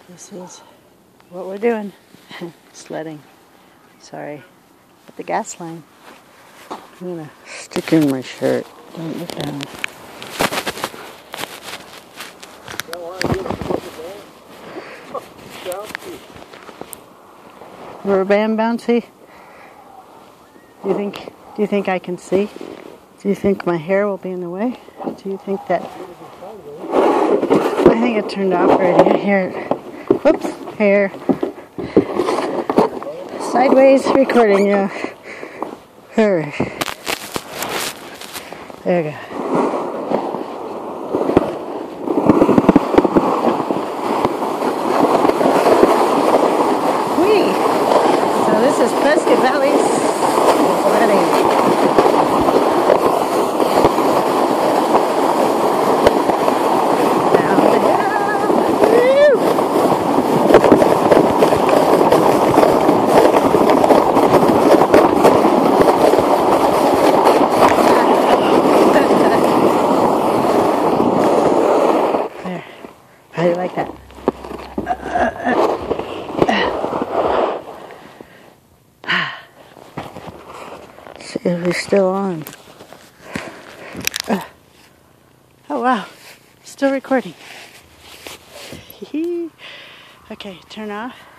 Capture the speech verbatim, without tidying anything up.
This is what we're doing. Sledding. Sorry. At the gas line. I'm gonna stick in my shirt. Don't look down. Rubber band bouncy? Do you think do you think I can see? Do you think my hair will be in the way? Do you think that I think it turned off already. Here. Whoops, hair. Sideways recording, yeah. Alright. There we go. Whee! So this is Prescott Valley's sledding. How do you like that? See if he's still on. Oh wow, still recording. Okay, turn off.